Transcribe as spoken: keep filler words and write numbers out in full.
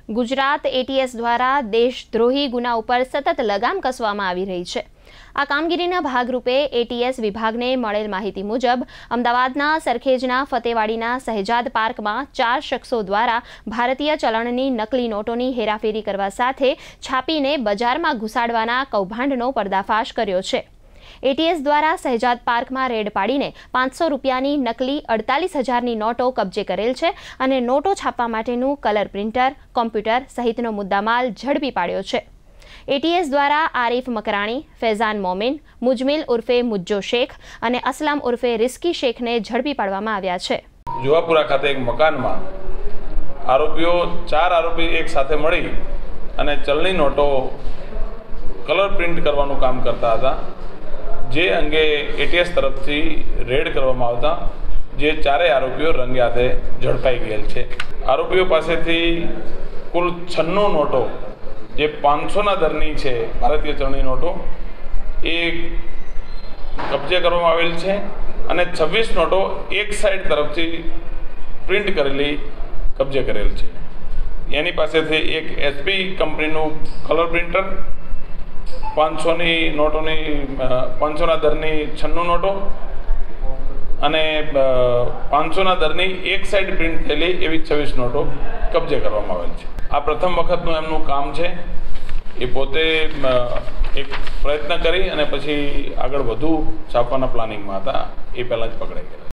Gujarat ATS દ્વારા દેશદ્રોહી ગુના ઉપર સતત લગામ કસવામાં આવી રહી છે। આ કામગીરીના ભાગરૂપે એટીએસ વિભાગને મળેલ માહિતી મુજબ અમદાવાદના સરખેજના ફતેવાડીના સહેજાદ પાર્કમાં ચાર શખ્સો દ્વારા ભારતીય ચલણની નકલી નોટોની હેરાફેરી કરવા સાથે છાપીને બજારમાં ઘુસાડવાના કૌભાંડનો પર્દાફાશ કર્યો છે। એટીએસ દ્વારા સહેજાદ પાર્કમાં રેડ પાડીને પાંચસો રૂપિયાની નકલી અડતાલીસ હજારની નોટો કબજે કરેલ છે અને નોટો છાપવા માટેનું કલર પ્રિન્ટર, કોમ્પ્યુટર સહિતનો મુદ્દામાલ ઝડપી પાડ્યો છે। એટીએસ દ્વારા આરીફ મકરાણી, ફૈઝાન મોમિન, મુજમિલ ઉર્ફે મુજ્જો શેખ અને અસલામ ઉર્ફે રિસ્કી શેખને ઝડપી પાડવામાં આવ્યા છે। જુવાપુરા ખાતે એક મકાનમાં આરોપીઓ ચાર આરોપી એક સાથે મળી અને ચલણી નોટો કલર પ્રિન્ટ કરવાનું કામ કરતા હતા, જે અંગે એટીએસ તરફથી રેડ કરવામાં આવતા જે ચારેય આરોપીઓ રંગે હાથે ઝડપાઈ ગયેલ છે। આરોપીઓ પાસેથી કુલ છન્નું નોટો જે પાંચસોના દરની છે ભારતીય ચલણી નોટો એ કબજે કરવામાં આવેલ છે અને છવ્વીસ નોટો એક સાઈડ તરફથી પ્રિન્ટ કરેલી કબજે કરેલ છે। એની પાસેથી એક એચપી કંપનીનું કલર પ્રિન્ટર, પાંચસોની નોટોની પાંચસોના દરની છન્નું નોટો અને પાંચસોના દરની એક સાઈડ પ્રિન્ટ થયેલી એવી છવ્વીસ નોટો કબજે કરવામાં આવેલ છે। આ પ્રથમ વખતનું એમનું કામ છે। એ પોતે એક પ્રયત્ન કરી અને પછી આગળ વધુ છાપવાના પ્લાનિંગમાં હતા, એ પહેલાં જ પકડાઈ ગયા।